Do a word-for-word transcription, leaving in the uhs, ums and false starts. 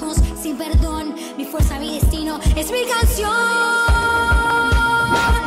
manos sin perdón. Mi fuerza, mi destino, es mi canción.